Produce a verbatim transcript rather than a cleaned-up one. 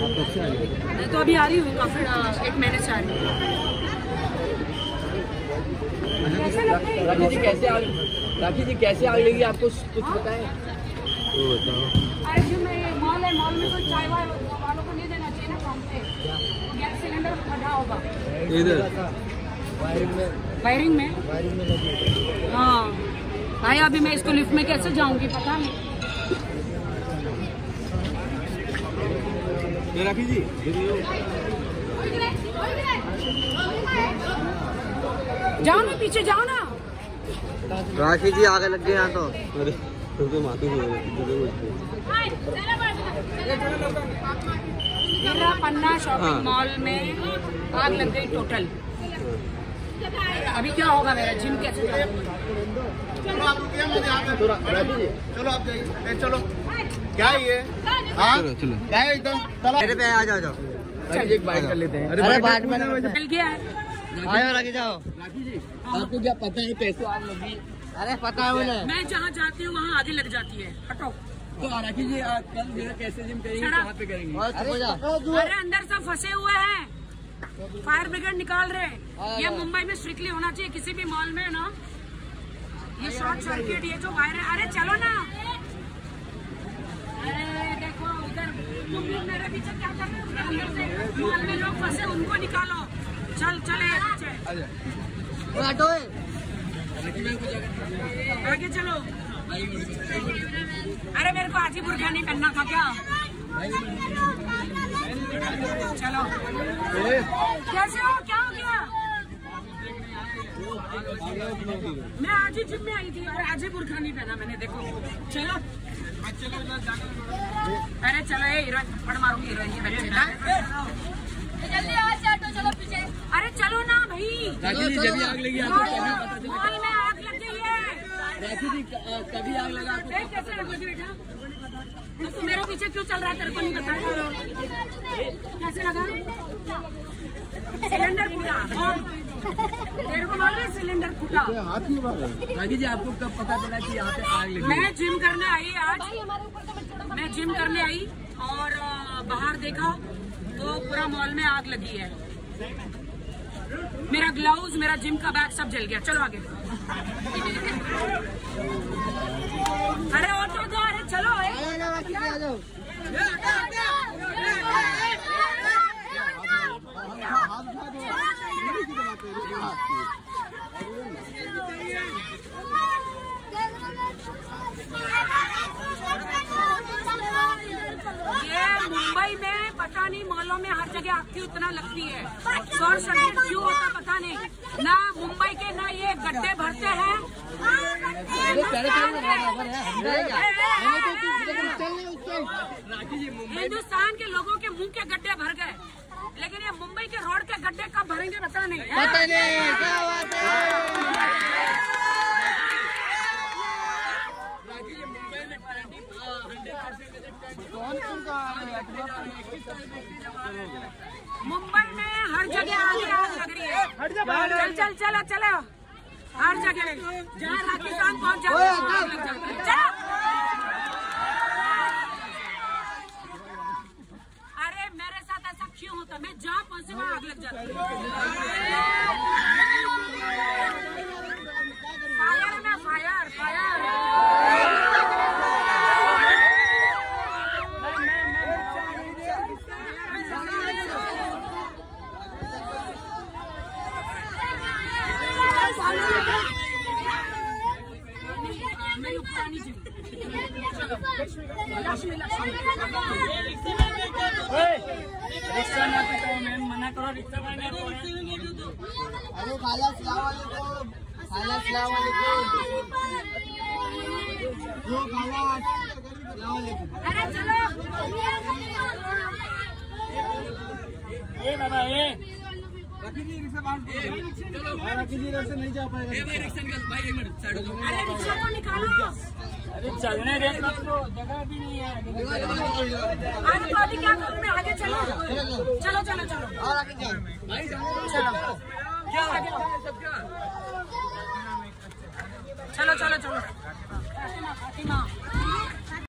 मैं तो अभी आ रही हूँ, काफी एक महीने से आ रही हूँ। राखी जी कैसे आग राखी जी कैसे आग लगी आपको कुछ पता है? तो बताओ। अरे जी मैं मॉल है, मॉल में कोई चाय वाय वालों को नहीं देना चाहिए ना काम से। गैस सिलेंडर फटा होगा इधर वायरिंग में वायरिंग में वायरिंग में लगी। हाँ भाई अभी मैं इसको लिफ्ट में कैसे जाऊंगी पता नहीं। राखी जी जाओ ना पीछे जाओ ना। राखी जी आगे लग गए यहाँ तो। अरे तो मातू मेरा पन्ना शॉपिंग मॉल में आग लग गई टोटल। अभी क्या होगा मेरा जिम कैसे चलो आप जाइए चलो क्या ये चलो चलो क्या है एकदम मेरे पे आ जाओ जाओ एक बाइक कर लेते हैं। अरे बाइक में चल गया है। आयो राखी जाओ। राखी जी आपको क्या पता है कैसे आग लगी? अरे पता है मुझे। मैं जहाँ जाती हूँ वहाँ आगे लग जाती है। हटो। तो राखी जी कल जो है कैसे जिम करेंगे कहाँ पे करेंगे? अरे अंदर सब फंसे हुए हैं, फायर ब्रिगेड निकाल रहे हैं। ये मुंबई में स्ट्रिक्टली होना चाहिए किसी भी मॉल में ना। ये शॉर्ट सर्किट ये जो वायर है। अरे चलो ना। अरे देखो उधर तुम लोग मेरे पीछे क्या कर रहे हो? अंदर से मॉल में लोग फंसे उनको निकालो। चल चले पीछे आगे चलो। अरे मेरे को आज ही बुर्का नहीं पहनना था क्या? चलो कैसे हो क्या हो गया? मैं आज ही जिम में आई थी और आज ही बुर्का नहीं पहना मैंने। देखो चलो अरे चलो ये हीरोइन थप्पड़ मारूंगी हीरोइन की बच्चे ना। जल्दी आ चलो चलो पीछे। अरे चलो ना भाई। राखी जी जब आग लगी आपको कभी पता चला? मॉल में आग लग गई है। राखी जी कभी आग लगा आपको? कैसे लगा बेटा? तो तू मेरे पीछे क्यों चल रहा है? तेरे को नहीं बताया कैसे लगा? सिलेंडर फूटा। तेरे को मालूम है सिलेंडर फूटा? राखी जी आपको कब पता चला कि यहाँ पे आग लगी? मैं जिम करने आई आज। मैं जिम करने आई और बाहर देखा तो पूरा मॉल में आग लगी है। मेरा ग्लव्स मेरा जिम का बैग सब जल गया। चलो आगे। अरे ऑटो दो। अरे चलो ये मुंबई में पता नहीं मॉलों में हर जगह आग की उतना लगती है। शॉर्ट सर्किट क्यों होता पता नहीं। ना मुंबई के ना ये गड्ढे भरते हैं। हिंदुस्तान के लोगों के मुंह के गड्ढे भर गए, लेकिन ये मुंबई के रोड के गड्ढे कब भरेंगे पता नहीं। पता नहीं क्या बात है। मुंबई में हर जगह आग आग लग रही है। चल चल चलो चलो हर जगह जहाँ राजस्थान पहुँच जाते हैं। अरे मेरे साथ ऐसा क्यों होता? मैं जहाँ पहुँचे वहाँ आग लग जाती है। फायर में फायर फायर। रिक्शा ना पीता मैम मना करो रिक्शा में। अरे खाला सलाम वालेकुम। खाला सलाम वालेकुम। जो खाला सलाम वालेकुम। अरे चलो ए बाबा ए राखी जी रिक्शा बांध दो। राखी जी रिक्शा नहीं जा पाएगा। ए भाई रिक्शा निकाल भाई एक मिनट साइड हो। अरे रिक्शा को निकालो। अरे चलने दे तो जगह भी नहीं है। आज तो अभी क्या करूँ मैं? आगे चलो चलो चलो चलो और आगे जाओ भाई चलो क्या आगे सब क्या? चलो चलो चलो। फातिमा फातिमा